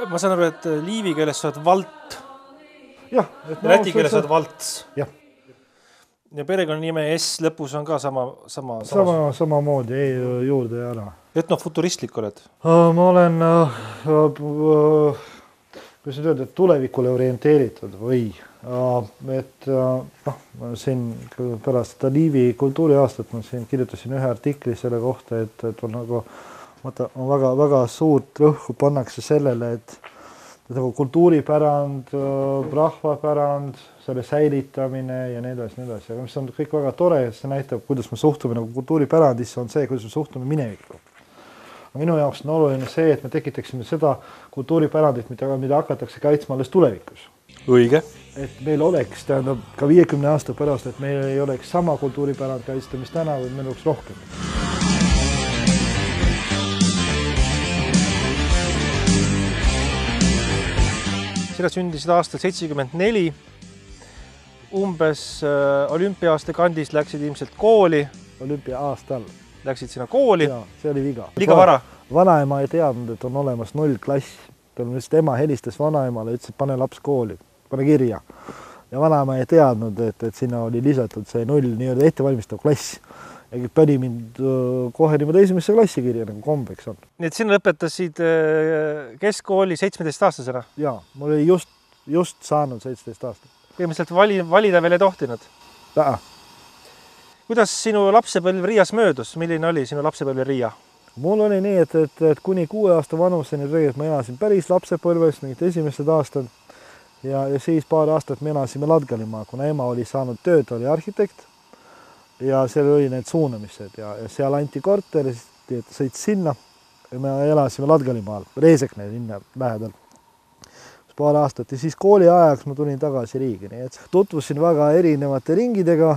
Ma saan aru, et liivi keeles sa oled valt. Jah. Läti keeles sa oled valts. Jah. Ja perekonnanime S lõpus on ka samamoodi, ei juurde ja ära. Etnofuturistlik oled? Ma olen, kuidas nüüd öelda, tulevikule orienteeritud või et siin pärast Liivi kultuuriaastat ma siin kirjutasin ühe artikli selle kohta, et on nagu väga suurt rõhku pannakse sellele, et nagu kultuuripärand, rahvapärand, selle säilitamine ja nii edasi. Aga mis on kõik väga tore, see näitab, kuidas me suhtume nagu kultuuripärandisse, on see, kuidas me suhtume minevikku. Minu jaoks on oluline see, et me tekitaksime seda kultuuripärandit, mida hakatakse kaitsma alles tulevikus. Õige. Et meil oleks, tähendab, ka 50 aasta pärast, et meil ei oleks sama kultuuripärand kaitsta, mis täna, või meil oleks rohkem. Sina sündisid aastal 74. Umbes olümpiaaasta kandis läksid ilmselt kooli. Olümpia-aastal. Läksid sina kooli? Jaa, see oli viga. Liiga vara? Vanaema ei teadnud, et on olemas 0 klass. Ema helistas vanaemale, ütles, et pane laps kooli, pane kirja. Ja vanaema ei teadnud, et sinna oli lisatud see 0 nii-öelda ettevalmistav klass. Ja pani mind kohe niimoodi esimesse klassi kirja, nagu kombeks on. Nii et sina lõpetasid keskkooli 17-aastasena? Jaa, mul oli just saanud 17 aastat. Põhimõtteliselt valida veel ei tohtinud? Jaa. Kuidas sinu lapsepõlv Riias möödus? Milline oli sinu lapsepõlv Riia? Mul oli nii, et kuni 6 aasta vanuseni tegelikult ma elasin päris lapsepõlves, mingid esimesed aastad. Ja siis paar aastat me elasime Ladgalimaa, kuna ema oli saanud tööd, oli arhitekt. Ja seal oli need suunamised ja seal anti korter, sõit sinna ja me elasime Ladgalimaal, Reesekne linna lähedal. Paar aastat ja siis kooli ajaks ma tulin tagasi riigi, nii et tutvusin väga erinevate ringidega,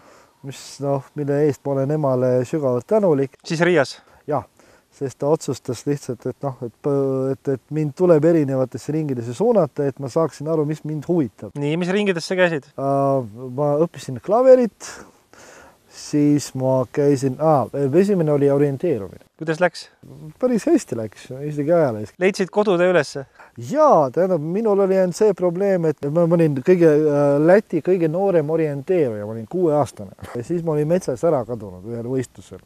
mille eest ma olen emale sügavalt tänulik. Siis Riias? Jah, sest ta otsustas lihtsalt, et mind tuleb erinevatesse ringidesse suunata, et ma saaksin aru, mis mind huvitab. Nii, mis ringidesse käisid? Ma õppisin klaverit. Siis ma käisin, esimene oli orienteerumine. Kuidas läks? Päris hästi läks, isegi ajalees. Leidsid kodude ülesse? Jaa, tähendab, minul oli see probleem, et ma olin Läti kõige noorem orienteeruja, ma olin 6-aastane. Ja siis ma olin metsas ära kadunud ühel võistlusel.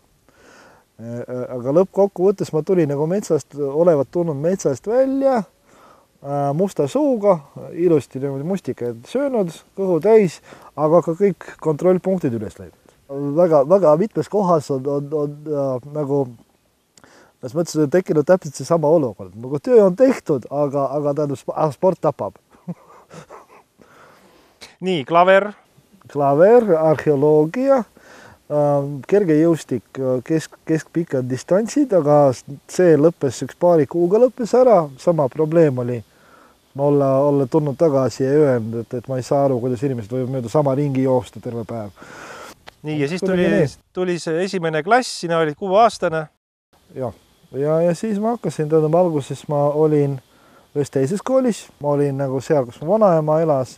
Aga lõppkokkuvõttes ma tulin nagu olevat tulnud metsast välja, musta suuga, ilusti mustikaid söönud, kõhu täis, aga ka kõik kontrollpunktid üles läinud. Väga mitmes kohas on nagu, ma mõtlesin, et tekkinud täpselt see sama olukord. Nagu töö on tehtud, aga sport tapab. Nii, klaver? Klaver, arheoloogia, kergejõustik, keskpikad distantsid, aga see lõppes üks paari kuuga lõppes ära. Sama probleem oli olla tulnud tagasi ja öelnud, et ma ei saa aru, kuidas inimesed võivad mööda sama ringi joosta terve päev. Nii, ja siis tuli see esimene klass, sina olid 6-aastane. Ja siis ma hakkasin, alguses ma olin ühes teises koolis, ma olin nagu seal, kus mu vanaema elas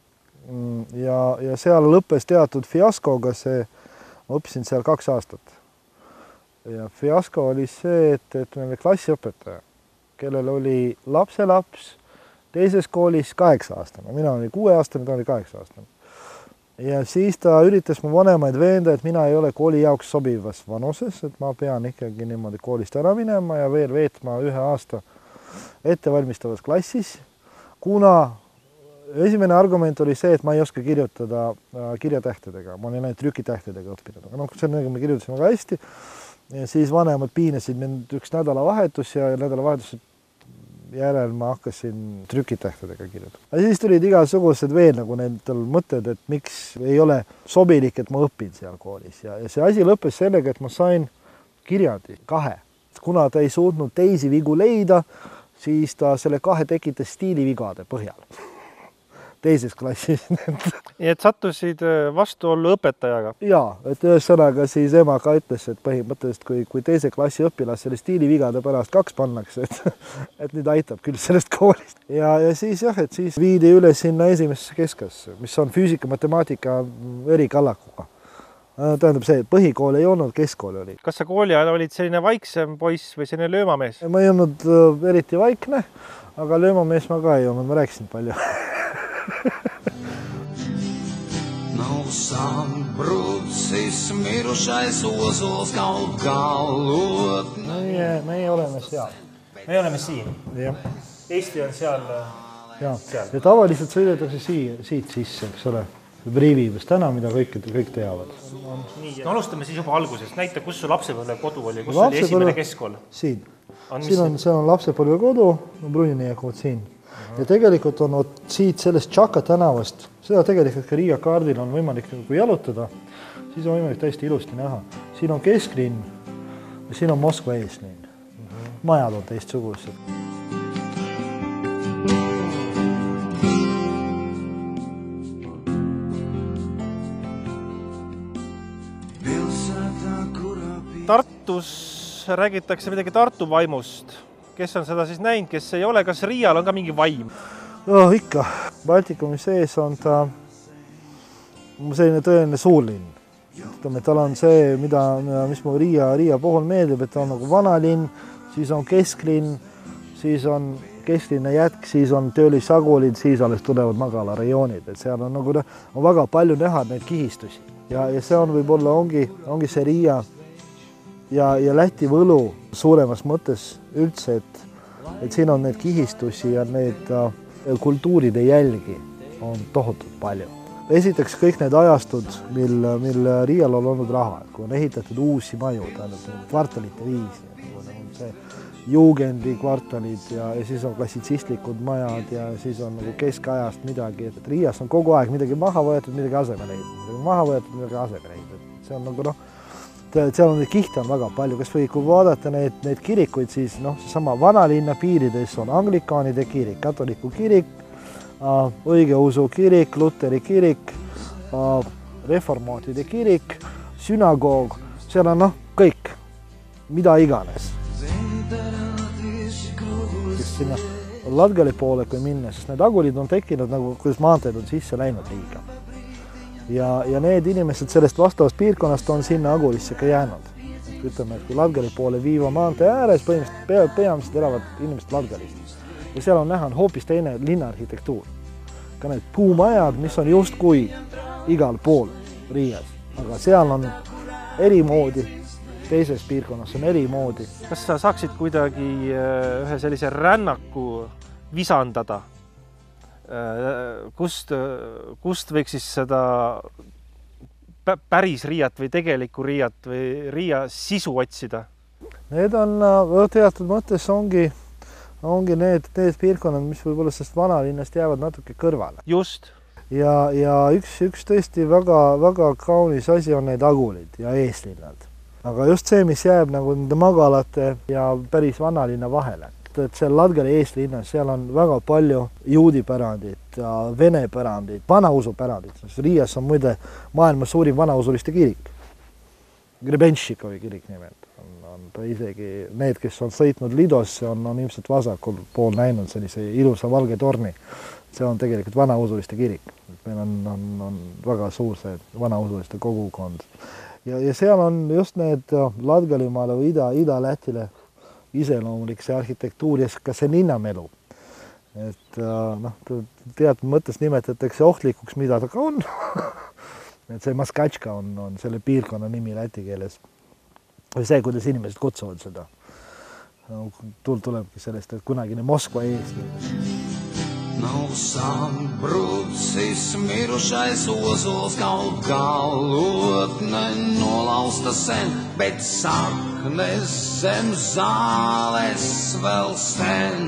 ja seal lõppes teatud fiaskoga see, ma õppisin seal 2 aastat. Ja fiasko oli see, et meil oli klassiõpetaja, kellel oli lapselaps teises koolis 8-aastane, mina olin 6-aastane, ta oli 8-aastane. Ja siis ta üritas mu vanemaid veenda, et mina ei ole kooli jaoks sobivas vanuses, et ma pean ikkagi niimoodi koolist ära minema ja veel veetma 1 aasta ettevalmistavas klassis, kuna esimene argument oli see, et ma ei oska kirjutada kirjatähtedega, ma olin ainult trükitähtedega õppinud, aga sellega me kirjutasime väga hästi ja siis vanemad piinasid mind 1 nädalavahetus ja nädalavahetus järel ma hakkasin trükitähtedega kirjutada. Ja siis tulid igasugused veel nagu nendel mõtted, et miks ei ole sobilik, et ma õpin seal koolis. Ja see asi lõppes sellega, et ma sain kirjandi 2. Kuna ta ei suutnud teisi vigu leida, siis ta selle 2 tekitas stiilivigade põhjal. Teises klassis. Nii et sattusid vastuollu õpetajaga? Jaa, et ühesõnaga siis ema ka ütles, et põhimõtteliselt kui teise klassi õpilas selle stiilivigade pärast 2 pannakse, et nüüd aitab küll sellest koolist. Ja siis et siis viidi üle sinna esimesse keskasse, mis on füüsika, matemaatika erikallakuga. Tähendab see, põhikool ei olnud, keskkool oli. Kas sa kooli ajal olid selline vaiksem poiss või selline löömamees? Ma ei olnud eriti vaikne, aga löömamees ma ka ei olnud, ma rääkisin palju. Nav sambrūcis mirušais ozols kaut galot. Meie oleme seal. Me oleme siin. Jah. Eesti on seal. Ja tavaliselt sõidetakse siit sisse, eks ole. Briivivõst täna, mida kõik teavad. Nii, alustame siis juba algusest. Näita, kus su lapsepõlve kodu oli, kus oli esimene keskkool? Siin. See on lapsepõlve kodu, Bruniniekud siin. Ja tegelikult on siit sellest Tšaka tänavast, seda tegelikult ka Riia kaardil on võimalik jalutada, siis on võimalik täiesti ilusti näha. Siin on kesklinn ja siin on Moskva eeslinn. Majad on teistsugused. Tartus räägitakse midagi Tartu vaimust. Kes on seda siis näinud, kes ei ole, kas Riial on ka mingi vaim? No ikka. Baltikumi sees on ta selline tõeline suurlinn. Tal on see, mis mu Riia puhul meeldib, et ta on nagu vanalinn, siis on kesklinn, siis on kesklinna jätk, siis on töölisagulid, siis alles tulevad magalarajoonid. Et seal on väga palju näha neid kihistusi. Ja see on võib-olla ongi see Riia ja Läti võlu suuremas mõttes üldse, et siin on need kihistusi ja need kultuuride jälgi on tohutult palju. Esiteks kõik need ajastud, mil Riial on olnud raha, kui on ehitatud uusi maju, kvartalite viisi, see juugendi kvartalid ja siis on klassitsistlikud majad ja siis on nagu keskajast midagi, et Riias on kogu aeg midagi maha võetud, midagi asemele ehitatud. See on nagu seal on neid kihte on väga palju, kas või kui vaadata neid kirikuid, siis seesama vanalinna piirides on anglikaanide kirik, katoliku kirik, õigeusu kirik, luteri kirik, reformaatide kirik, sünagoog, seal on kõik, mida iganes. Sinna Latgali poole, kui minna, sest need agulid on tekkinud nagu, kuidas maanteed on sisse läinud liiga. Ja need inimesed sellest vastavast piirkonnast on sinna agulisse ka jäänud. Ütleme, et kui Latgali poole viiva maantee ääres, põhimõtteliselt elavad inimesed Latgalist. Ja seal on näha hoopis teine linnaarhitektuur. Ka need puumajad, mis on justkui igal pool Riias. Aga seal on erimoodi, teises piirkonnas on erimoodi. Kas sa saaksid kuidagi ühe sellise rännaku visandada? Kust võiks siis seda päris Riiat või tegelikku Riiat või Riia sisu otsida? Need on teatud mõttes ongi need piirkonnad, mis võib-olla sellest vanalinnast jäävad natuke kõrvale. Just. Ja üks tõesti väga kaunis asi on need agulid ja eeslinnad. Aga just see, mis jääb nagu nende magalate ja päris vanalinna vahele. Et seal Latgali eeslinnas, seal on väga palju juudi pärandit ja vene pärandit, vanausu pärandit. Riias on muide maailma suurim vanausuliste kirik. Grebenšikovi kirik nimelt. On ta isegi need, kes on sõitnud Lidosse, on ilmselt vasakul pool näinud sellise ilusa valge torni. See on tegelikult vanausuliste kirik. Meil on väga suur see vanausuliste kogukond. Ja seal on just need Latgalimaale või Ida-Lätile iseloomulik see arhitektuur ja ka see linnamelu. Et teatud mõttes nimetatakse ohtlikuks, mida ta ka on. Et see Maskatška on selle piirkonna nimi läti keeles. Või see, kuidas inimesed kutsuvad seda. Tulebki sellest, et kunagine Moskva eesliin. Nav sambrūcis mirušais ozols kaut galotne nolausta sen, bet saknes zem zāles vēl sten.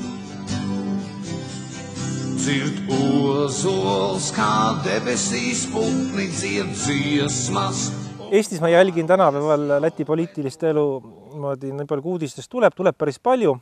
Dzird ozols, kā debesīs putni dzied dziesmas. Eestis ma jälgin tänapäeval Läti poliitilist elu, nii palju kui uudistest tuleb päris palju.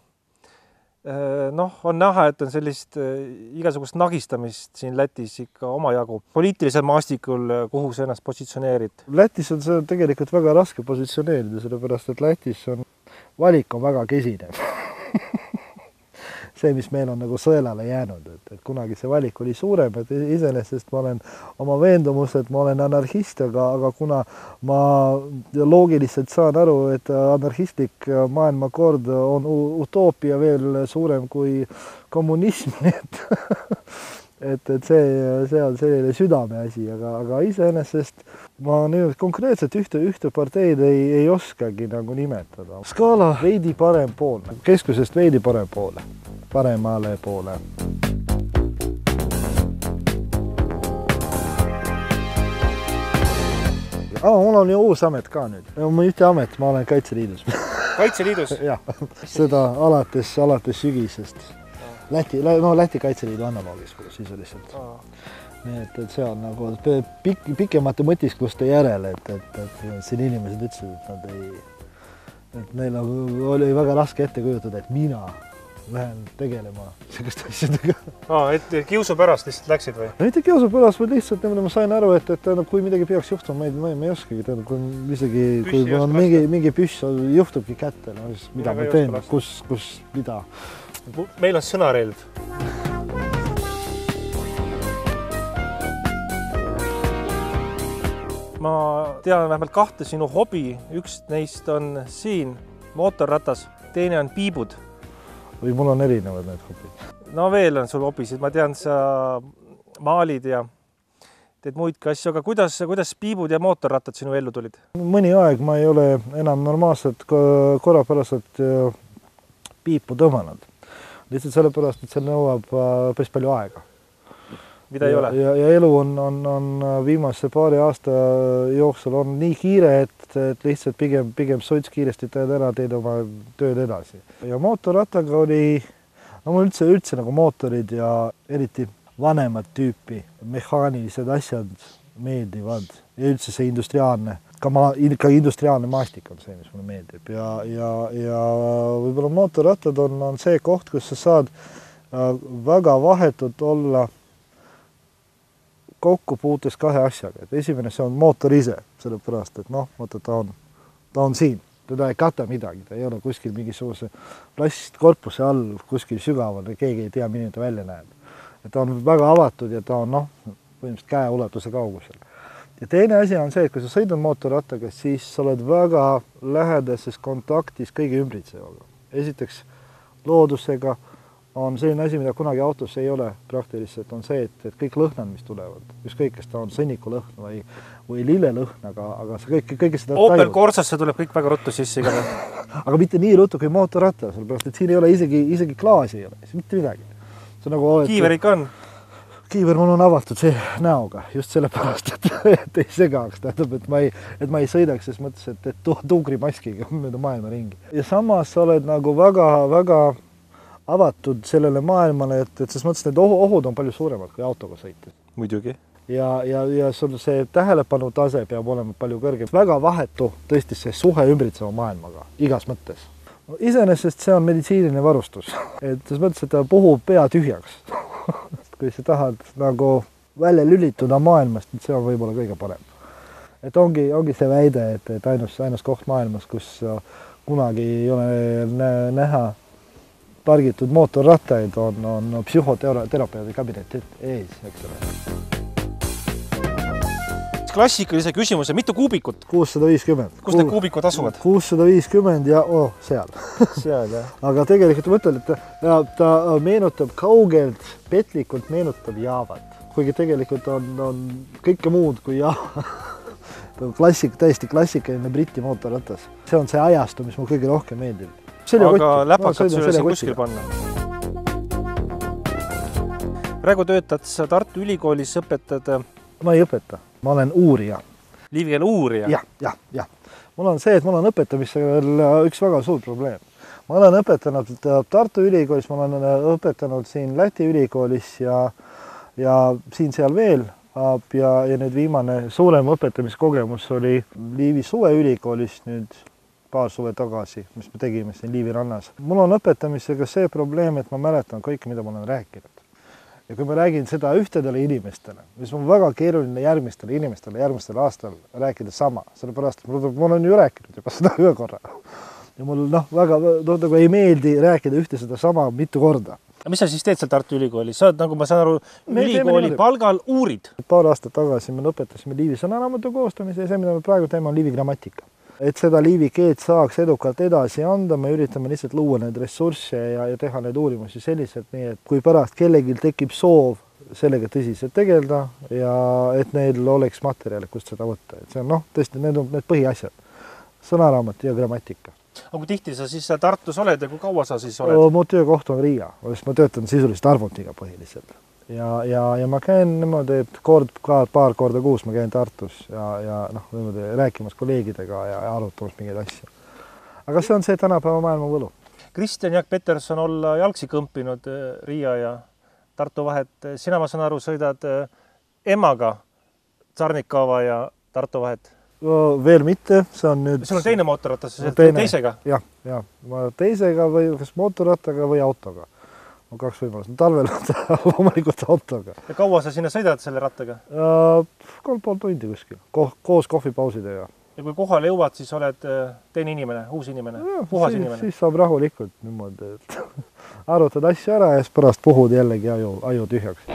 On näha, et on sellist igasugust nagistamist siin Lätis ikka omajagu. Poliitilisel maastikul, kuhu sa ennast positsioneerid? Lätis on see tegelikult väga raske positsioneerida, sellepärast, et Lätis on valik on väga kesine. see, mis meil on nagu sõelale jäänud, et kunagi see valik oli suurem, et iseenesest ma olen oma veendumused, ma olen anarhist, aga kuna ma loogiliselt saan aru, et anarhistlik maailmakord on utoopia veel suurem kui kommunism, et see on selline südame asi, aga iseenesest ma nüüd konkreetselt ühte parteid ei oskagi nagu nimetada. Skaala veidi parempoolne, keskusest veidi paremale poole. Mul on ju uus amet ka nüüd. Mul ühte amet, ma olen Kaitseliidus. Kaitseliidus? Jah, seda alates sügisest. Läti Kaitseliidu analoogis sisuliselt. Nii et see on nagu pikemate mõtiskluste järel, et siin inimesed ütlesid, et neil oli väga raske ette kujutada, et mina lähen tegelema selliste asjadega. Et kiusu pärast lihtsalt läksid või? Mitte kiusu pärast, vaid lihtsalt ma sain aru, et kui midagi peaks juhtuma, ma ei oskagi, kui mingi püss juhtubki kätte, mida ma teen, kus, mida. Meil on sõnarelv. Ma tean vähemalt 2 sinu hobi. Üks neist on siin mootorratas, teine on piibud. Või mul on erinevad need hobid. No veel on sul hobisid. Ma tean, sa maalid ja teed muidki asju, aga kuidas piibud ja mootorrattad sinu ellu tulid? Mõni aeg ma ei ole enam normaalselt korrapäraselt piipu tõmmanud. Lihtsalt sellepärast, et see nõuab päris palju aega. Mida ei ole? Ja elu on viimase paari aasta jooksul on nii kiire, et lihtsalt pigem sots kiiresti teed ära, teed oma tööd edasi. Ja mootorrattaga oli, mul üldse nagu mootorid ja eriti vanemad tüüpi, mehaanilised asjad meeldivad ja üldse see industriaalne, ka industriaalne maastik on see, mis mulle meeldib ja võib-olla mootorrattad on see koht, kus sa saad väga vahetult olla kokkupuutes 2 asjaga. Et esimene see on mootor ise, sellepärast, et ta on siin. Teda ei kata midagi, ta ei ole kuskil mingisuguse plastkorpuse all, kuskil sügaval, keegi ei tea, milline ta välja näeb. Et ta on väga avatud ja ta on põhimõtteliselt käeulatuse kaugusel. Ja teine asi on see, et kui sa sõidad mootorrattaga, siis sa oled väga lähedases kontaktis kõigi ümbritsevaga. Esiteks loodusega on selline asi, mida kunagi autos ei ole praktiliselt, on see, et kõik lõhnad, mis tulevad, ükskõik, kas ta on sõnniku lõhn või lillelõhn, aga sa kõike seda Opel Corsasse tuleb kõik väga ruttu sisse igal. Aga mitte nii ruttu kui mootorratta, sellepärast, et siin ei ole isegi klaasi ei ole, mitte midagi. Kiiver ikka on? Kiiver mul on avatud see näoga, just sellepärast, et ei segaks, tähendab, et ma ei sõidaks, sest mõttes, et tuugrimaskiga mööda maailma ringi. Ja samas sa oled nagu väga avatud sellele maailmale, et ses mõttes need ohud on palju suuremad kui autoga sõita. Muidugi. Ja sul see tähelepanu tase peab olema palju kõrgem. Väga vahetu tõesti see suhe ümbritseva maailmaga, igas mõttes. Iseenesest see on meditsiiniline varustus. Et ses mõttes, et ta puhub pea tühjaks. Kui sa tahad nagu välja lülituda maailmast, see on võib-olla kõige parem. Et ongi see väide, et ainus koht maailmas, kus kunagi ei ole näha pargitud mootorrattaid on psühhoterapeudi kabinet ees, eks ole. Klassikalise küsimuse, mitu kuubikut? 650. Kus need kuubikud asuvad? 650 ja seal. Seal, jah. Aga tegelikult mõtlen, et ta meenutab kaugelt, petlikult meenutab Jaavat. Kuigi tegelikult on kõike muud kui Jaava. Täiesti klassikaline Briti mootorratas. See on see ajastu, mis mul kõige rohkem meeldib. Aga läpakad sulle siin kuskil panna. Praegu töötad sa Tartu Ülikoolis, õpetad? Ma ei õpeta, ma olen uurija. Liivkeel uurija? Jah. Mul on see, et mul on õpetamisel üks väga suur probleem. Ma olen õpetanud Tartu Ülikoolis, ma olen õpetanud siin Läti Ülikoolis ja siin-seal veel. Ja nüüd viimane suurem õpetamiskogemus oli Liivi suveülikoolis nüüd paar suve tagasi, mis me tegime siin Liivi rannas. Mul on õpetamisega see probleem, et ma mäletan kõike, mida ma olen rääkinud. Ja kui ma räägin seda ühtedele inimestele, mis on väga keeruline järgmistele inimestele järgmistel aastal rääkida sama, sellepärast, et mul on ju rääkinud juba seda ühe korra. Ja mul väga ei meeldi rääkida ühte seda sama mitu korda. Mis sa siis teed seal Tartu Ülikoolis? Sa oled, nagu ma saan aru, ülikooli palgal uurid? Paar aastat tagasi me lõpetasime liivi sõnaraamatu koostamise ja see, mida me praegu teeme, on liivi grammatika. Et seda liivi keelt saaks edukalt edasi anda, me üritame lihtsalt luua neid ressursse ja teha neid uurimusi selliselt, nii et kui pärast kellelgi tekib soov sellega tõsiselt tegeleda ja et neil oleks materjali, kust seda võtta. Et see on tõesti, need on need põhiasjad. Sõnaraamat ja grammatika. Aga kui tihti sa siis Tartus oled ja kui kaua sa siis oled? Mu töökoht on Riia, sest ma töötan sisuliselt arvutiga põhiliselt. Ja ma käin niimoodi, et paar korda kuus ma käin Tartus ja niimoodi rääkimas kolleegidega ja arutamas mingeid asju. Aga see on see tänapäeva maailma võlu. Kristjan Jaak Peterson olla jalgsi kõmpinud Riia ja Tartu vahet. Sina, ma saan aru, sõidad emaga Tsarnikava ja Tartu vahet? Veel mitte, see on nüüd... Sul on teine mootorratas, sa teisega? Jah, ma teisega või kas mootorrattaga või autoga. On 2 võimalust. Talvel on loomulikult autoga. Ja kaua sa sinna sõidad selle rattaga? 3,5 tundi kuskil, koos kohvipausidega. Ja kui kohale jõuad, siis oled teine inimene, uus inimene, puhas inimene? Siis saab rahulikult niimoodi, et arutad asju ära ja siis pärast puhud jällegi aju tühjaks.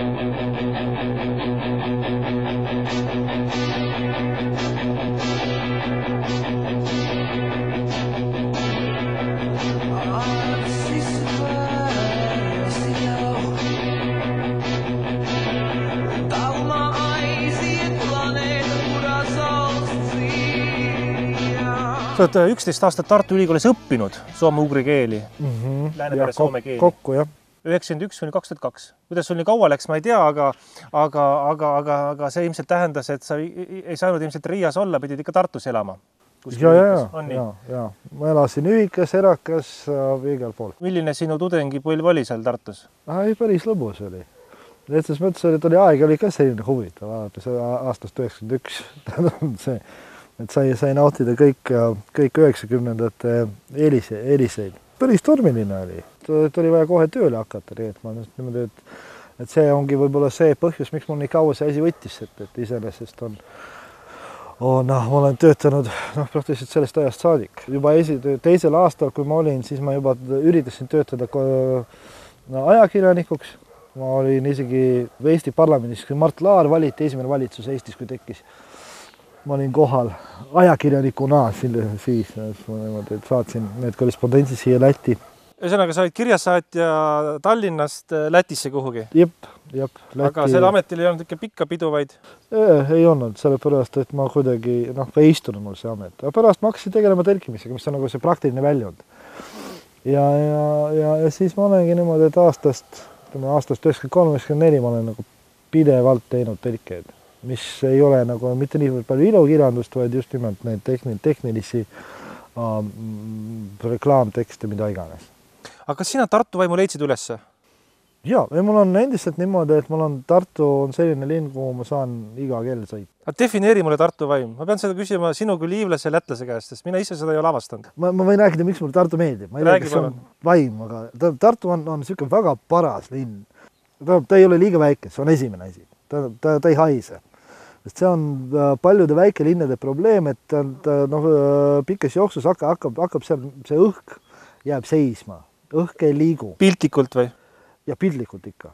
Sa oled 11 aastat Tartu Ülikoolis õppinud soome-ugri keeli, Läänemere soome keeli. Kokku, jah. 91–2002. Kuidas sul nii kaua läks, ma ei tea, aga see ilmselt tähendas, et sa ei saanud ilmselt Riias olla, pidid ikka Tartus elama. Ja. Ma elasin Ühikas, Erakas, igal pool. Milline sinu tudengipõlv oli seal Tartus? Päris lõbus oli. Selles mõttes oli aeg oli ka selline huvitav, alates aastast 91. See, et sai nautida kõik 90-ndate eeliseid. Päris tormiline oli. Tuli vaja kohe tööle hakata, nii et ma niimoodi, et see ongi võib-olla see põhjus, miks mul nii kaua see asi võttis, et iseenesest ma olen töötanud praktiliselt sellest ajast saadik. Juba teisel aastal, kui ma olin, siis ma juba üritasin töötada ajakirjanikuks. Ma olin isegi Eesti parlamendis, kui Mart Laar valiti esimene valitsus Eestis, kui tekkis. Ma olin kohal ajakirjanikuna siis saatsin need korrespondentsid siia Lätti. Ühesõnaga, sa olid kirjasaatja Tallinnast Lätisse kuhugi? Jep. Aga selle ametil ei olnud ikka pikka pidu, vaid? Ei olnud, sellepärast, et ma kuidagi, ei istunud mul see amet. Aga pärast ma hakkasin tegelema tõlkimisega, mis on nagu see praktiline väljund. Ja siis ma olengi niimoodi, et aastast 1993-1994 ma olen nagu pidevalt teinud tõlkeid, mis ei ole nagu mitte nii palju ilukirjandust, vaid just nimelt neid tehnilisi reklaamtekste, mida iganes. Aga kas sina Tartu vaimu leidsid ülesse? Jaa, mul on endiselt niimoodi, et Tartu on selline linn, kuhu ma saan iga kell sõita. Aga defineeri mulle Tartu vaim. Ma pean seda küsima sinu kui liivlase ja lätlase käest, sest mina ise seda ei ole avastanud. Ma võin rääkida, miks mulle Tartu meeldib. Ma ei tea, kas on vaim, aga Tartu on niisugune väga paras linn. Ta ei ole liiga väike, see on esimene asi. Ta ei haise. See on paljude väikelinnade probleem, et pikas jooksus hakkab see õhk jääb seisma. Õhk ei liigu. Piltlikult või? Ja pildlikult ikka.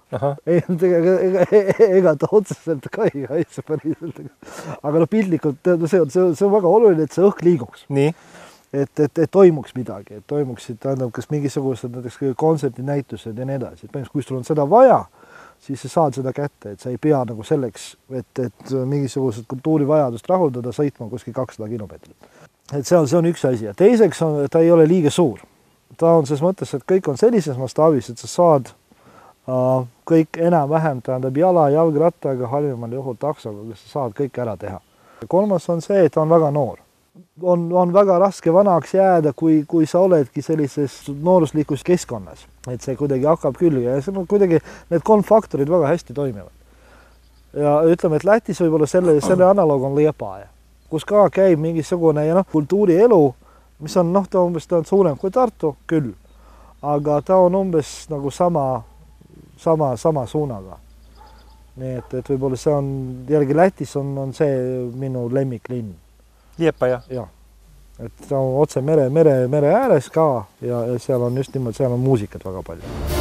Ega ta otseselt ka ei haise päriselt. Aga pildlikult, see on väga oluline, et see õhk liiguks. Nii? Et toimuks midagi, et toimuksid kas mingisugused näiteks kontsertinäitused ja nii edasi. Kui sul on seda vaja, siis sa saad seda kätte, et sa ei pea nagu selleks, et mingisugused kultuurivajadust rahuldada, sõitma kuskil 200 kilomeetrit. Et see on üks asi. Ja teiseks ta ei ole liiga suur. Ta on ses mõttes, et kõik on sellises mastaabis, et sa saad kõik enam-vähem tähendab jalgrattaga, halvimal juhul taksoga, kus sa saad kõik ära teha. Kolmas on see, et ta on väga noor. On väga raske vanaks jääda, kui sa oledki sellises nooruslikus keskkonnas. Et see kuidagi hakkab külge ja see kuidagi need 3 faktorid väga hästi toimivad. Ja ütleme, et Lätis võib-olla selle analoog on Liepaja, kus ka käib mingisugune kultuurielu, mis on ta umbes suurem kui Tartu küll, aga ta on umbes nagu sama suunaga. Nii et võib-olla see on, järgi Lätis on see minu lemmiklinn. Liepaja? Jah. Et ta on otse mere ääres ka ja seal on just nimelt, seal on muusikat väga palju.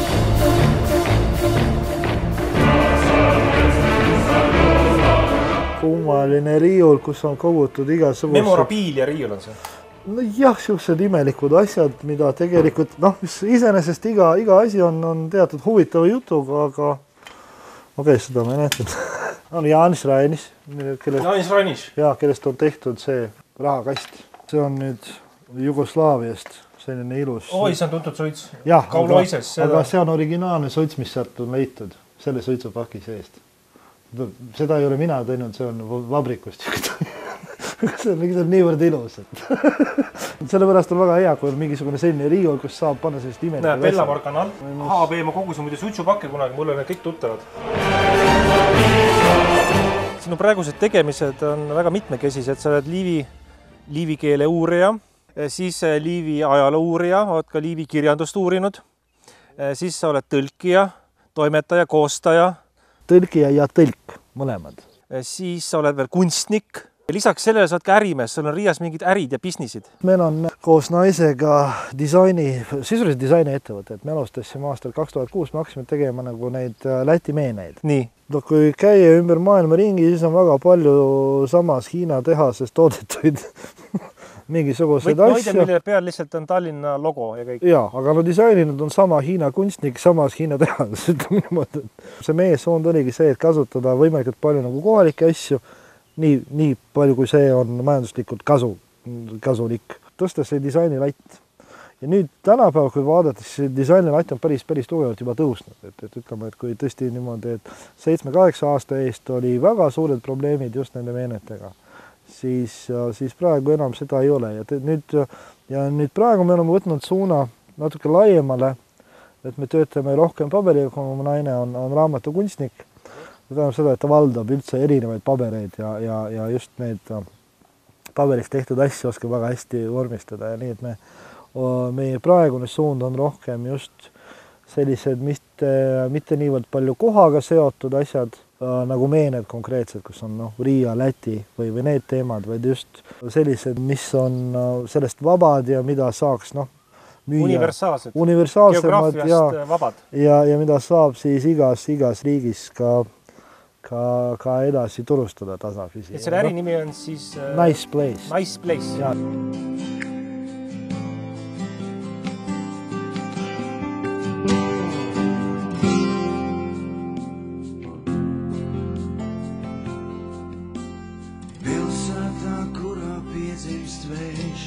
kummaline riiul, kus on kogutud igasugused... Memorabiilia riiul on see? No jah, sellised imelikud asjad, mida tegelikult, mis iseenesest iga asi on teatud huvitava jutuga, aga seda ma ei näinud. On Jaan Šrainis, kellest on tehtud see rahakast. See on nüüd Jugoslaaviast, selline ilus. See on tuntud suits. Jah, aga see on originaalne suits, mis sealt on leitud, selle suitsupaki seest. Seda ei ole mina teinud, see on vabrikust. See on niivõrd ilus. Sellepärast on väga hea, kui on mingisugune selline riiul, kus saab panna sellist imelikku asja. Bellamar kanal. HB ma kogusin muidu suitsupakke kunagi, mulle need kõik tuttavad. Sinu praegused tegemised on väga mitmekesised. Sa oled liivi keele uurija, siis liivi ajaloo uurija, oled ka liivi kirjandust uurinud, siis sa oled tõlkija, toimetaja, koostaja. Tõlkija ja tõlk, mõlemad. Siis sa oled veel kunstnik. Lisaks sellele sa oled ka ärimees, sul on Riias mingid ärid ja businessid. Meil on koos naisega sisuliselt disaini ettevõtted. Me alustasime aastal 2006, me hakkasime tegema nagu neid Läti meeneid. Nii. Kui käia ümber maailma ringi, siis on väga palju samas Hiina tehases toodetuid mingisuguseid asju. Mille peal lihtsalt on Tallinna logo ja kõik. Jaa, aga disaininud on sama Hiina kunstnik, samas Hiina tehases. See meie suund oligi see, et kasutada võimalikult palju nagu kohalikke asju, nii palju, kui see on majanduslikult kasulik. Tõsta see disainilatt. Ja nüüd tänapäeval, kui vaadata, siis disainilatt on päris tugevalt juba tõusnud. Et ütleme, et kui tõesti niimoodi, et 7-8 aasta eest oli väga suured probleemid just nende meenetega, siis praegu enam seda ei ole. Ja nüüd praegu me oleme võtnud suuna natuke laiemale, et me töötame rohkem paberiga, kui mu naine on raamatukunstnik. See tähendab seda, et ta valdab üldse erinevaid pabereid ja just neid paberist tehtud asju oskab väga hästi vormistada. Ja nii, et meie praegune suund on rohkem just sellised mitte niivõrd palju kohaga seotud asjad, nagu meened konkreetselt, kus on Riia, Läti või need teemad, vaid just sellised, mis on sellest vabad ja mida saaks müüa. Universaalsemad geograafiast vabad. Ja mida saab siis igas riigis ka edasi turustada tasapisi. Et selle äri nimi on siis... Nice Place. Nice Place. Ja. Pilsētā, kurā piedzimst vējš.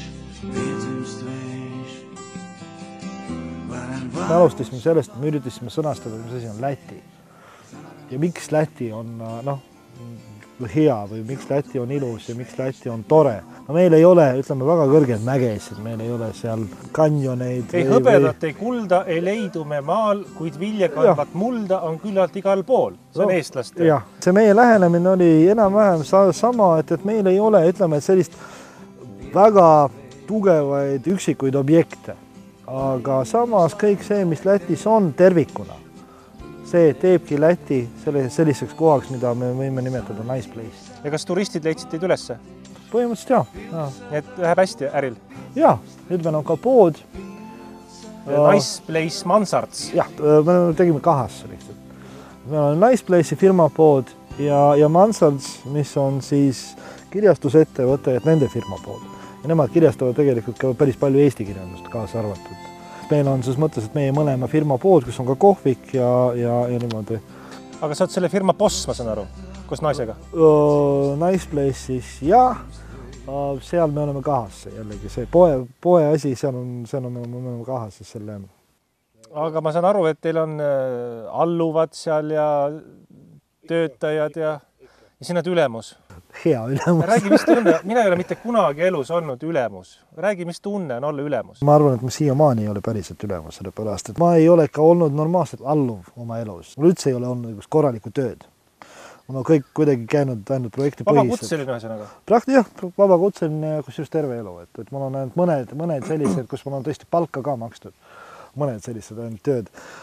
Me alustasime sellest, et me üritasime sõnastada, mis asi on Läti. Ja miks Läti on hea või miks Läti on ilus ja miks Läti on tore. No meil ei ole, ütleme, väga kõrged mägesid, meil ei ole seal kanjoneid. Ei hõbedat, ei kulda, ei leidu me maal, kuid viljakandvat mulda on küllalt igal pool. See on eestlaste. Jah, see meie lähenemine oli enam-vähem sama, et meil ei ole, ütleme, et sellist väga tugevaid üksikuid objekte. Aga samas kõik see, mis Lätis on tervikuna, see teebki Läti selliseks kohaks, mida me võime nimetada Nice Place. Ja kas turistid leidsid teid ülesse? Põhimõtteliselt jah. Et läheb hästi äril? Jah, nüüd meil on ka pood. Nice Place Mansards. Jah, me tegime kahasse lihtsalt. Meil on Nice Place'i firmapood ja Mansards, mis on siis kirjastusettevõte, et nende firmapood. Ja nemad kirjastavad tegelikult ka päris palju Eesti kirjandust kaasa arvatud. Meil on siis mõttes, et meie mõlema firma pood, kus on ka kohvik ja niimoodi. Aga sa oled selle firma boss, ma saan aru, koos naisega? Nice Place'is jah, seal me oleme kahasse jällegi. See poe asi, seal on me oleme kahasse selle. Aga ma saan aru, et teil on alluvad seal ja töötajad ja sina oled ülemus. Hea ülemus. Räägi, mis tunne, mina ei ole mitte kunagi elus olnud ülemus. Räägi, mis tunne on olla ülemus. Ma arvan, et ma siiamaani ei ole päriselt ülemus selle pärast, et ma ei ole ka olnud normaalselt alluv oma elus. Mul üldse ei ole olnud korralikku tööd. Ma olen kõik kuidagi käinud ainult projekti põhiselt. Vabakutseline ühesõnaga? Jah, vabakutseline, kus just terve elu. Et mul on ainult mõned sellised, kus mul on tõesti palka ka makstud. Mõned sellised ainult tööd.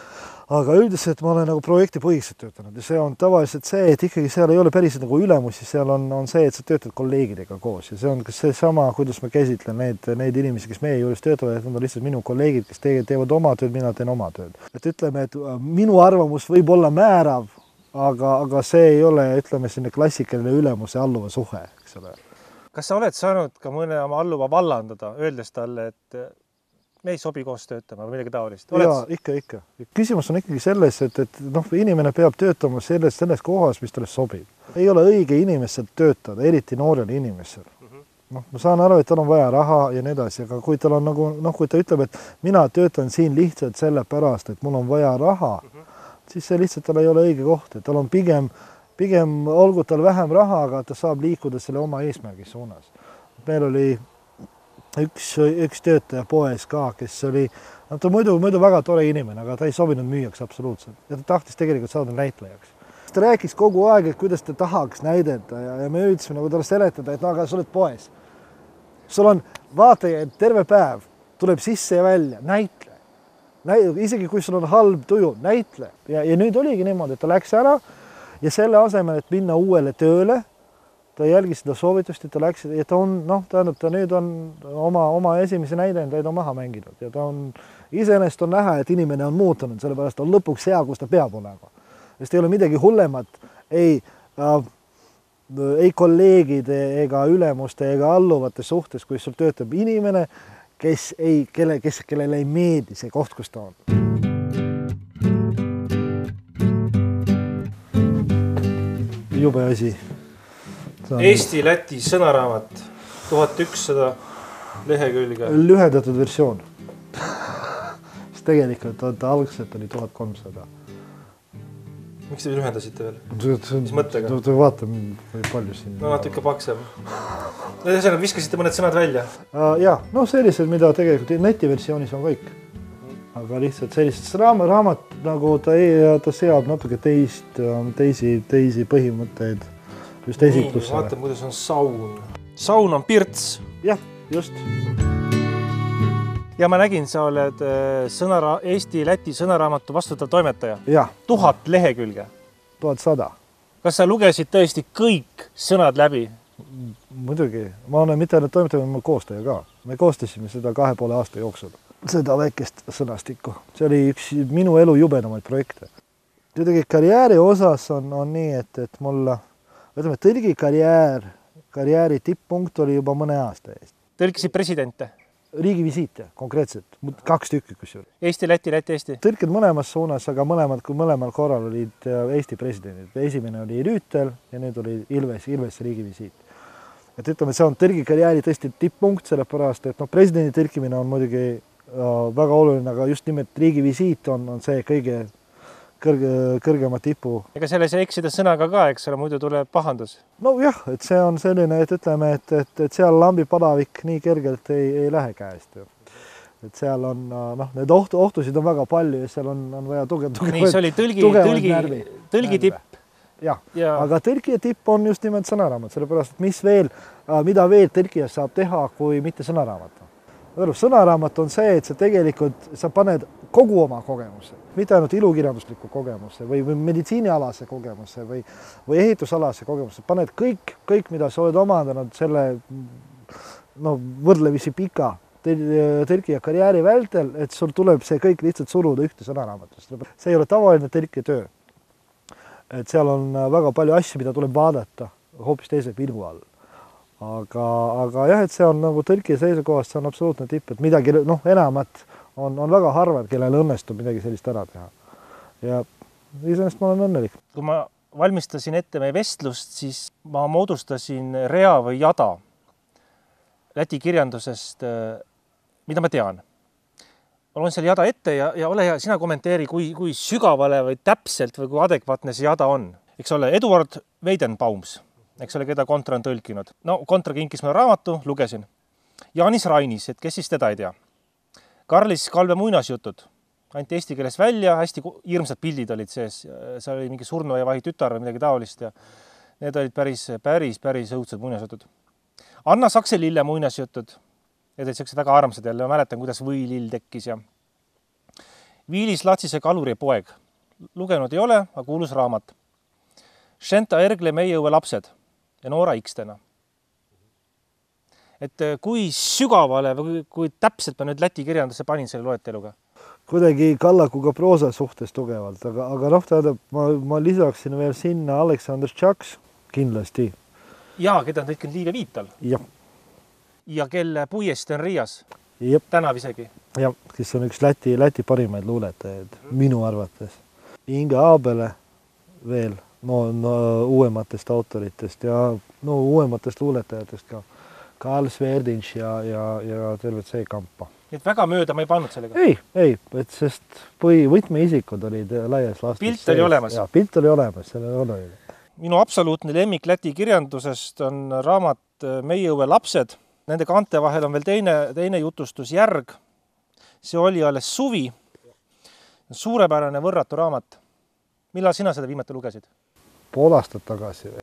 aga üldiselt ma olen nagu projektipõhiselt töötanud ja see on tavaliselt see, et ikkagi seal ei ole päriselt nagu ülemusi, seal on see, et sa töötad kolleegidega koos ja see on kas seesama, kuidas ma käsitlen neid inimesi, kes meie juures töötavad, et nad on lihtsalt minu kolleegid, kes teevad oma tööd, mina teen oma tööd. Et ütleme, et minu arvamus võib olla määrav, aga see ei ole, ütleme, selline klassikaline ülemuse alluva suhe, eks ole. Kas sa oled saanud ka mõne oma alluva vallandada, öeldes talle, et me ei sobi koos töötama või midagi taolist? Jaa, ikka. Küsimus on ikkagi selles, et inimene peab töötama selles kohas, mis talle sobib. Ei ole õige inimesel töötada, eriti noorel inimesel. Ma saan aru, et tal on vaja raha ja nii edasi, aga kui tal on kui ta ütleb, et mina töötan siin lihtsalt selle pärast, et mul on vaja raha, siis see lihtsalt tal ei ole õige koht, et tal on pigem olgu tal vähem raha, aga ta saab liikuda selle oma eesmärgi suunas. Meil oli üks töötaja poes ka, kes oli, ta muidu väga tore inimene, aga ta ei sobinud müüjaks absoluutselt ja ta tahtis tegelikult saada näitlejaks. Ta rääkis kogu aeg, et kuidas ta tahaks näidata ja me üritasime nagu talle seletada, et aga sa oled poes. Sul on vaatajaid terve päev, tuleb sisse ja välja, näitle. Isegi kui sul on halb tuju, näitle. Ja nüüd oligi niimoodi, et ta läks ära ja selle asemel, et minna uuele tööle, ta jälgis seda soovitust, et ta läks ja ta on, ta nüüd on oma esimese näidendajaid on maha mänginud ja ta on, iseenesest on näha, et inimene on muutunud, sellepärast on lõpuks hea, kus ta peab olema. Sest ei ole midagi hullemat, ei kolleegide ega ülemuste ega alluvate suhtes, kui sul töötab inimene, kellele ei meeldi see koht, kus ta on. Jube asi. Eesti-Läti sõnaraamat, 1100 lehekülge. Lühendatud versioon. Tegelikult algselt oli 1300. Miks te lühendasite veel? Mis mõttega? Vaatame, palju siin. No natuke paksem. Viskasite mõned sõnad välja? Jaa, sellised, mida tegelikult netiversioonis on kõik. Aga lihtsalt sellised raamat, nagu ta seab natuke teisi põhimõtteid just esitlusse. Vaatame, kuidas on saun. Saun on pirts. Jah, just. Ja ma nägin, sa oled Eesti-Läti sõnaraamatu vastutav toimetaja. Jah. 1000 lehekülge. 1100. Kas sa lugesid tõesti kõik sõnad läbi? Muidugi. Ma olen mitte ainult toimetaja, ma koostaja ka. Me koostasime seda 2,5 aasta jooksul. Seda väikest sõnastikku. See oli üks minu elu jubedamaid projekte. Kuidagi karjääri osas on nii, et mulla, ütleme, karjääri tipppunkt oli juba mõne aasta eest. Tõlkisid presidente? Riigivisiite konkreetselt, 2 tükki kusjuures. Eesti, Läti, Läti. Tõlkid mõlemas suunas, aga mõlemal korral olid Eesti presidendid. Esimene oli Rüütel ja nüüd oli Ilves riigivisiit. Et ütleme, see on tõlgikarjääri tõesti tipppunkt, sellepärast, et presidendi tõlkimine on muidugi väga oluline, aga just nimelt riigivisiit on see kõige kõrgema tipu. Ega selles ei eksida sõnaga ka, eks ole, muidu tuleb pahandus. No jah, et see on selline, et ütleme, et seal lambipadavik nii kergelt ei lähe käest. Et seal on, need ohtusid on väga palju ja seal on vaja tugevat nii, see oli tõlgitipp. Jah, aga tõlkija tipp on just nimelt sõnaraamat, sellepärast, et mida veel tõlkija saab teha, kui mitte sõnaraamat. Sõnaraamat on see, et sa paned kogu oma kogemuse, mitte ainult ilukirjandusliku kogemuse või meditsiinialase kogemuse või ehitusalase kogemuse, paned kõik, mida sa oled omandanud selle võrdlemisi pika tõlkija karjääri vältel, et sul tuleb see kõik lihtsalt suruda ühte sõnaraamatust. See ei ole tavaline tõlkijatöö. Et seal on väga palju asju, mida tuleb vaadata hoopis teise pilgu all. Aga jah, et see on nagu tõlkija seisukohast, see on absoluutne tipp, et midagi enamat on väga harvad, kellel õnnestub midagi sellist ära teha. Ja iseenesest ma olen õnnelik. Kui ma valmistasin ette meie vestlust, siis ma moodustasin rea või jada Läti kirjandusest, mida ma tean. Ma loen selle jada ette ja ole hea, sina kommenteeri, kui sügavale või täpselt või kui adekvaatne see jada on. Eks ole, Eduard Weidenbaums, eks ole, keda Kontra on tõlkinud. No, Kontra kinkis mulle raamatu, lugesin. Jaanis Rainis, et kes siis teda ei tea. Karlis Kalve muinasjutud. Anti eesti keeles välja, hästi hirmsad pildid olid sees. Seal oli mingi surnu ja vahi tütar või midagi taolist ja need olid päris õudsed muinasjutud. Anna Sakselille muinasjutud. Need olid sellised väga armsad jälle. Ma mäletan, kuidas võilill tekkis ja Viilis Latsise kaluri poeg. lugenud ei ole, aga kuulus raamat. Šenta Ergle Meie õue lapsed ja Noora Ikstena. Et kui sügavale või kui täpselt ma nüüd Läti kirjandusse panin selle loeteluga? Kuidagi Kallakuga proosa suhtes tugevalt, aga noh, tähendab, ma lisaksin veel sinna Alexander Tšaks kindlasti. Jaa, keda on tõtkinud Liivia Viital. Jah. Ja kelle puiest on Riias. Jep. Tänav isegi. Jah, kes on üks Läti parimaid luuletajaid minu arvates. Inge Aabele veel, no uuematest autoritest ja uuematest luuletajatest ka. Karl Sverdinš ja tervet see kampa. Et väga mööda ma ei pannud sellega? Ei, et sest võtmeisikud olid laias laastus. Pilt oli olemas? Jaa, pilt oli olemas, selle oli. Minu absoluutne lemmik Läti kirjandusest on raamat Meie õue lapsed. Nende kante vahel on veel teine jutustus Järg. See oli alles suvi. Suurepärane võrratu raamat. Millal sina seda viimati lugesid? Pool aastat tagasi.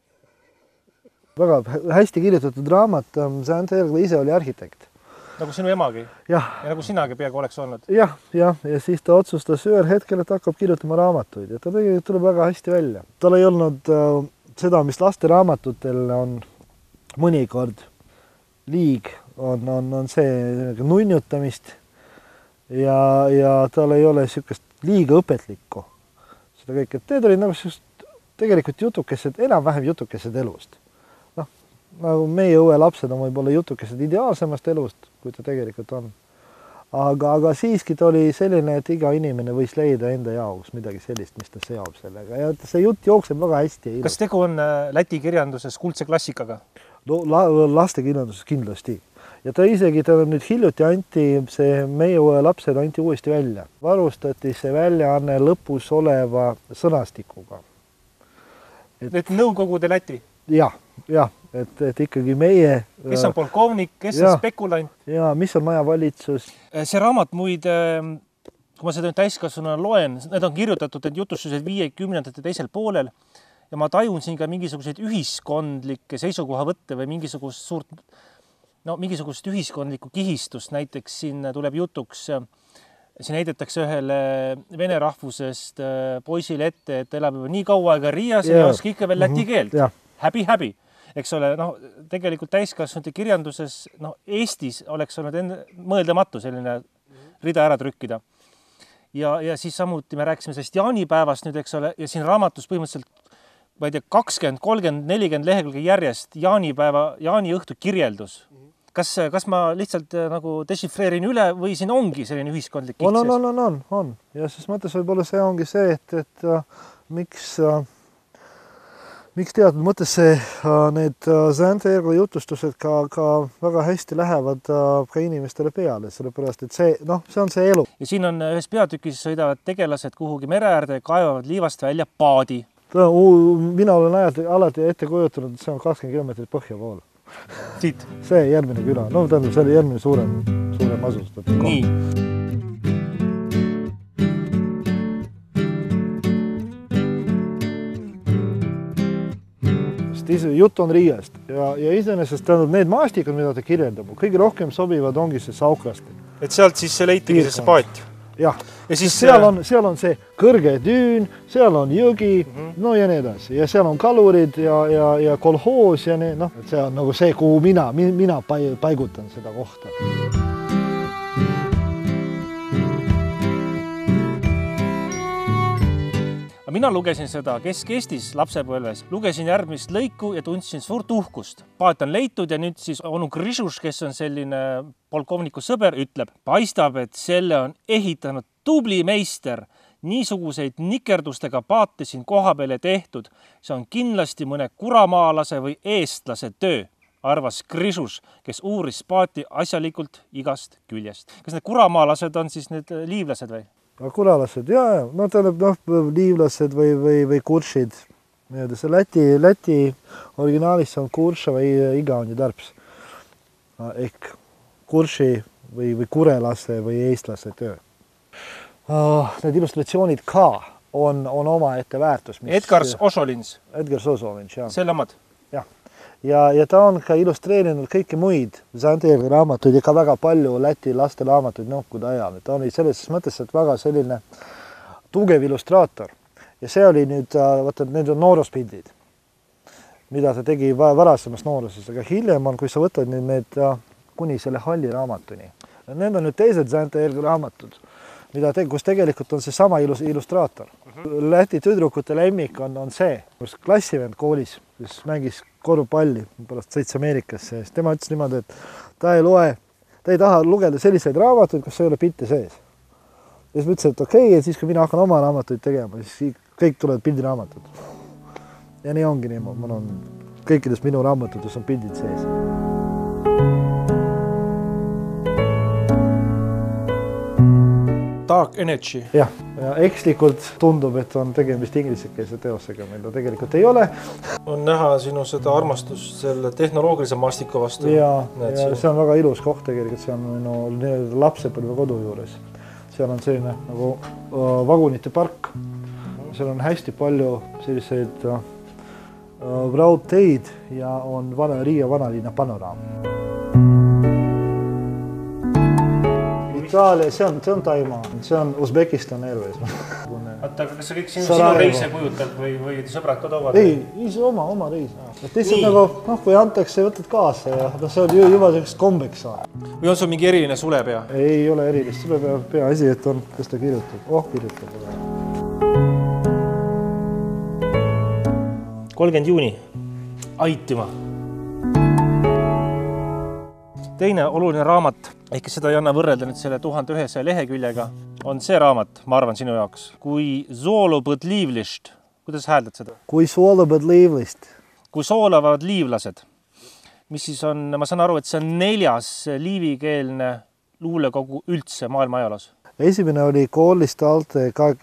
Väga hästi kirjutatud raamat. Šenta Ergle ise oli arhitekt. Nagu sinu emagi? Ja nagu sinagi peaaegu oleks olnud? Ja siis ta otsustas ühel hetkel, et hakkab kirjutama raamatuid ja ta tegelikult tuleb väga hästi välja. Tal ei olnud seda, mis laste raamatutel on mõnikord liig, on see nunjutamist ja tal ei ole niisugust liiga õpetlikku. Seda kõik, et need olid nagu tegelikult jutukesed, enam-vähem jutukesed elust. Nagu Meie õue lapsed on võib-olla jutukesed ideaalsemast elust, kui ta tegelikult on. Aga siiski ta oli selline, et iga inimene võis leida enda jaoks midagi sellist, mis ta seob sellega. Ja see jutt jookseb väga hästi. Kas tegu on Läti kirjanduses kuldse klassikaga? No, laste kirjanduses kindlasti. Ja ta isegi nüüd hiljuti anti see Meie õue lapsed anti uuesti välja. Varustati see väljaanne lõpus oleva sõnastikuga. Et nõukogude Läti? Jah, et ikkagi meie... Kes on polkovnik, kes on spekulant? Ja, mis on maja valitsus? See raamat muide, kui ma seda täiskasvana loen, need on kirjutatud need jutustused 50. teisel poolel ja ma tajun siin ka mingisuguseid ühiskondlikke seisukohavõtte või mingisugust ühiskondlikku kihistust. Näiteks siin tuleb jutuks, siin heidetakse ühele vene rahvusest poisile ette, et elab juba nii kaua aega Riias ja oska ikka veel läti keelt. Häbi. Eks ole, tegelikult täiskasvanute kirjanduses, Eestis oleks olnud mõeldamatu selline rida ära trükkida. Ja siis samuti me rääkisime sellest jaanipäevast nüüd, eks ole, ja siin raamatus põhimõtteliselt, ma ei tea, 20, 30, 40 lehekülge järjest jaaniõhtu kirjeldus. Kas ma lihtsalt nagu dešifreerin üle või siin ongi selline ühiskondlik kiht? On. Ja siis mõttes võib-olla see ongi see, et miks teatud mõttes need Šenta Ergle jutustused ka väga hästi lähevad ka inimestele peale, sellepärast, et see on see elu. Ja siin on ühes peatükis sõidavad tegelased kuhugi mereäärde ja kaevavad liivast välja paadi. Mina olen alati ette kujutanud, et see on 20 kilomeetrit põhja poole. Siit? See järgmine küla. Tähendab, see oli järgmine suurem asustatud. Nii. Jutt on Riiast ja iseenesest tähendab need maastikud, mida ta kirjeldab, kõige rohkem sobivad ongi see Sauklaste. Et sealt siis see leitigi see paat? Jah, ja siis seal on see kõrge düün, seal on jõgi, ja nii edasi. Ja seal on kalurid ja kolhoos ja nii, see on nagu see, kuhu mina paigutan seda kohta. Mina lugesin seda Kesk-Eestis lapsepõlves, lugesin järgmist lõiku ja tundsin suurt uhkust. Paat on leitud ja nüüd siis onu Krišuš, kes on selline polkovniku sõber, ütleb, paistab, et selle on ehitanud tubli meister. Niisuguseid nikerdustega paate siin koha peale tehtud. See on kindlasti mõne kuramaalase või eestlase töö, arvas Krišuš, kes uuris paati asjalikult igast küljest. Kas need kuramaalased on siis need liivlased või? Kuralased, tähendab liivlased või kuršid. See Läti originaalis on kurša või igauni tarps. Ehk kurši või kurelase või eestlase töö. Need illustratsioonid ka on oma ette väärtus. Edgars Osolins. Edgars Osolins, jah. Selle omad? Jah. Ja ta on ka illustreerinud kõiki muid Šenta Ergle raamatuid ja ka väga palju Läti laste raamatuid nõukogude ajal. Ta oli selles mõttes, et väga selline tugev illustraator. ja see oli nüüd, vaata, need on nooruspildid, mida ta tegi varasemas nooruses, aga hiljem on, kui sa võtad nüüd need kuni selle halli raamatuni. Need on nüüd teised Saint-Ergue raamatud, kus tegelikult on see sama illustraator. Läti tüdrukute lemmik on see, kus klassivend koolis, kes mängis korvpalli, pärast sõits Ameerikasse, siis tema ütles niimoodi, et ta ei taha lugeda selliseid raamatuid, kus ei ole pilte sees. Ja siis ma ütlesin, et okei, et siis kui mina hakkan oma raamatuid tegema, siis kõik tulevad pildiraamatud. Ja nii ongi nii, mul on kõikides minu raamatutes on pildid sees. Dark Energy. Ja ekslikult tundub, et on tegemist ingliskeelse teosega, mida tegelikult ei ole. On näha sinu seda armastust selle tehnoloogilise maastiku vastu. Ja see on väga ilus koht tegelikult, see on minu lapsepõlve kodu juures. Seal on selline nagu vagunite park. Seal on hästi palju selliseid raudteid ja on Riia vanalinna panoraam. Itaalia, see on Taimaa, see on Usbekistan Airways. Oota, aga kas see kõik sinu reise kujutab või sõbrad ka toovad? Ei, ise oma reis. Lihtsalt nagu, kui antakse, võtad kaasa ja see on juba sellist kombeks saada. Või on sul mingi eriline sulepea? Ei ole erilist sulepea asi, et on, kas ta kirjutab. Kirjutab. 30 juuni. Aitüma. Teine oluline raamat, ehk seda ei anna võrrelda nüüd selle 1100 leheküljega, on see raamat, ma arvan sinu jaoks, kui soolobõdliivlist. Kuidas hääldad seda? Kui soolobõdliivlist. Kui soolavad liivlased. Mis siis on, ma saan aru, et see on 4. liivikeelne luulekogu üldse maailma ajaloos. Esimene oli Koolist aasta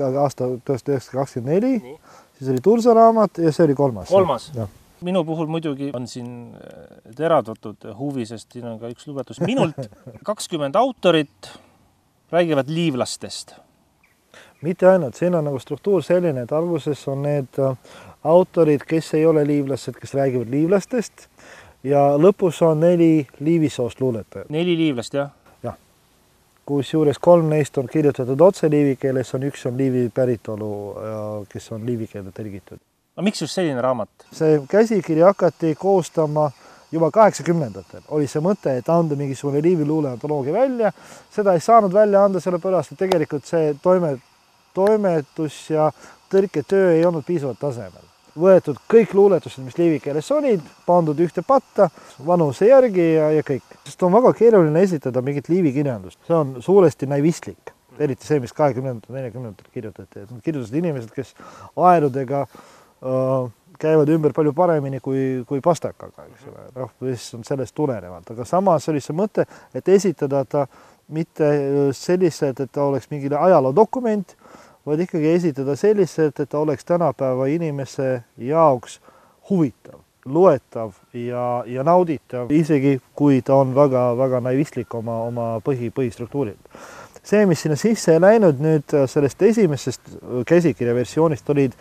1924, siis oli Tursa raamat ja see oli 3. Ja. Minu puhul muidugi on siin teravdatud huvi, sest siin on ka üks lugetus minult. 20 autorit räägivad liivlastest. Mitte ainult, siin on nagu struktuur selline, et alguses on need autorid, kes ei ole liivlased, kes räägivad liivlastest ja lõpus on 4 liivisoost luuletajat. 4 liivlast, jah? Jah. Kusjuures 3 neist on kirjutatud otse liivikeeles, üks on liivi päritolu, kes on liivikeelde tõlgitud. No miks just selline raamat? See käsikiri hakati koostama juba 80-ndatel. Oli see mõte, et anda mingisugune liiviluule antoloogia välja. Seda ei saanud välja anda selle pärast, et tegelikult see toimetus ja tõrketöö ei olnud piisavalt tasemel. Võetud kõik luuletused, mis liivikeeles olid, pandud ühte patta, vanuse järgi ja kõik. Sest on väga keeruline esitada mingit liivikirjandust. See on suuresti naivistlik. Eriti see, mis 20-40-ndatel kirjutati. Kirjutasid inimesed, kes aerudega käivad ümber palju paremini kui pastakaga, eks ole. Mis on sellest tulenevalt. Aga samas oli see mõte, et esitada ta mitte selliselt, et ta oleks mingi ajaloodokument, vaid ikkagi esitada selliselt, et ta oleks tänapäeva inimese jaoks huvitav, loetav ja nauditav, isegi kui ta on väga naivistlik oma põhistruktuurilt. See, mis sinna sisse ei läinud nüüd sellest esimesest käsikirja versioonist, olid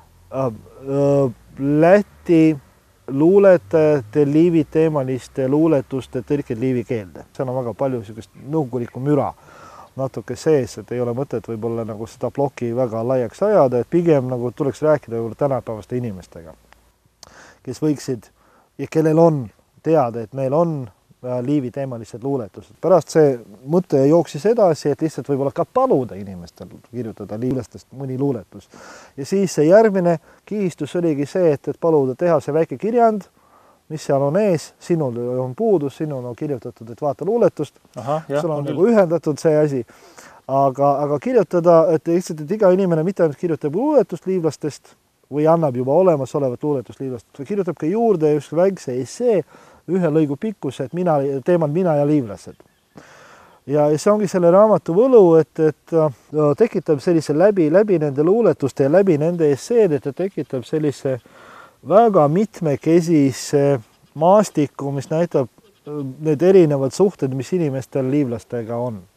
Läti luuletajate liiviteemaliste luuletuste tõrked liivikeelde. Seal on väga palju nõukogulikku müra natuke sees, et ei ole mõtet võib-olla nagu seda ploki väga laiaks ajada, et pigem nagu tuleks rääkida tänapäevaste inimestega, kes võiksid ja kellel on teada, et meil on liiviteemalised luuletused. Pärast see mõte jooksis edasi, et lihtsalt võib-olla ka paluda inimestel kirjutada liivlastest mõni luuletus. Ja siis see järgmine kihistus oligi see, et paluda teha see väike kirjand, mis seal on ees, sinul on puudus, sinul on kirjutatud, et vaata luuletust. Sul on nagu ühendatud see asi. Aga kirjutada, et iga inimene mitte ainult kirjutab luuletust liivlastest või annab juba olemasolevat luuletust liivlastest, või kirjutab ka juurde just väikse essee, ühe lõigu pikkuse, et teemal mina ja liivlased. Ja see ongi selle raamatu võlu, et tekitab sellise läbi nende luuletuste ja läbi nende esseed, et ta tekitab sellise väga mitmekesise maastiku, mis näitab need erinevad suhted, mis inimestel liivlastega on.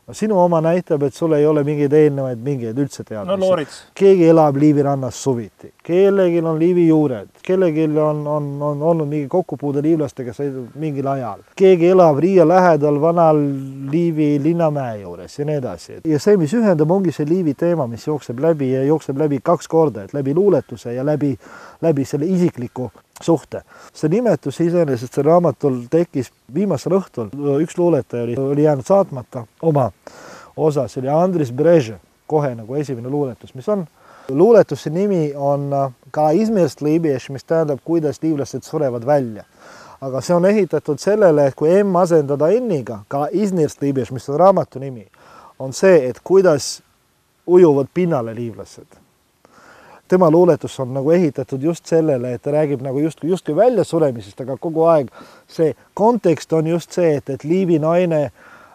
Sinu oma näitab, et sul ei ole mingeid eelnevaid mingeid üldse teadmisi. No Loorits. Keegi elab Liivi rannas suviti, kellelgi on Liivi juured, kellelgi on olnud mingi kokkupuude liivlastega mingil ajal. Keegi elab Riia lähedal vanal Liivi linnamäe juures ja nii edasi. Ja see, mis ühendab, ongi see Liivi teema, mis jookseb läbi 2 korda, et läbi luuletuse ja läbi selle isikliku suhte. See nimetus iseenesest see raamatul tekkis viimasel õhtul. Üks luuletaja oli jäänud saatmata oma osa, see oli Andris Breže, kohe nagu esimene luuletus, mis on. Luuletuse nimi on Ka izmirst liibieš, mis tähendab, kuidas liivlased surevad välja. Aga see on ehitatud sellele, et kui M asendada N-iga, Ka izmirst liibieš, mis on raamatu nimi, on see, et kuidas ujuvad pinnale liivlased. Tema luuletus on nagu ehitatud just sellele, et ta räägib nagu justkui välja suremisest, aga kogu aeg see kontekst on just see, et Liivi naine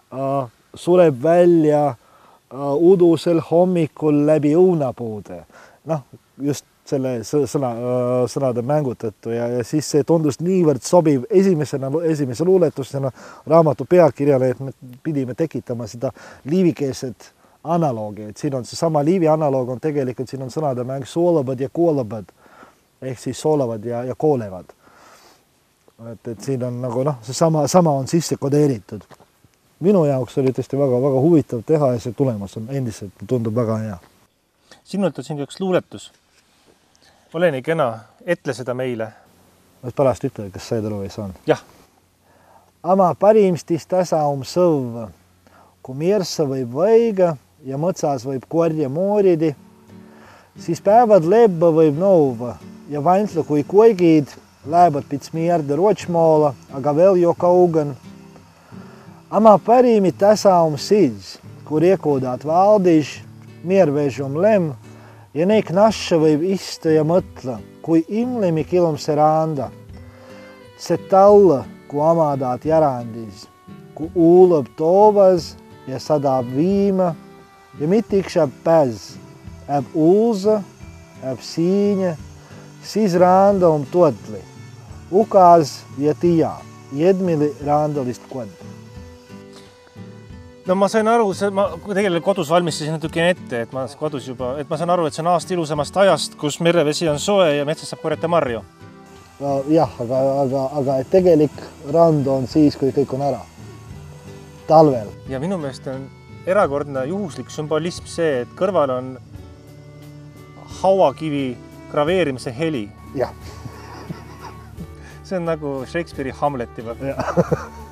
sureb välja udusel hommikul läbi õunapuude. Noh, just selle sõnade mängu tõttu ja siis see tundus niivõrd sobiv esimese luuletusena raamatu pealkirjale, et me pidime tekitama seda liivikeelset analoogi, et siin on see sama Liivi analoog on tegelikult, siin on sõnade mäng soolabad ja koolabad, ehk siis soolavad ja koolevad. Et siin on nagu see sama on sisse kodeeritud. Minu jaoks oli tõesti väga huvitav teha ja see tulemus on endiselt, tundub väga hea. Sinult on siin üks luuletus. Ole nii kena, etle seda meile. Pärast ütle, kas said aru või saan? Jah. Ama parimstis tasa sõv, kui miersa võib võiga ja mõtsas võib korja mooridi, siis päevad lebba võib nouva ja vantla kui kuigid lähevad pits mierde ročmoola, aga veel jo kaugan. Ama parimi tasa siis, kui riekudāt valdīž, miervežum lem, ja neik naša võib istu ja mõtla, kui imlimi kilums randa. Se talla, kui amadāt jarandīs, kui uulab tovas ja sadāb viima, ja mitikšab päz, äb ulza, äb siiņa, siis randa totli, ukās ja tijā, jedmili randalist kod. No ma sain aru, ma tegelikult kodus valmistasin natukene ette, et ma saan aru, et see on aasta ilusamast ajast, kus merevesi on soe ja metsas saab korjata marju. Jah, aga tegelik rand on siis, kui kõik on ära. Talvel. Ja minu meelest on erakordne juhuslik sümbolism see, et kõrval on hauakivi graveerimise heli. Jah. See on nagu Shakespeare'i Hamleti.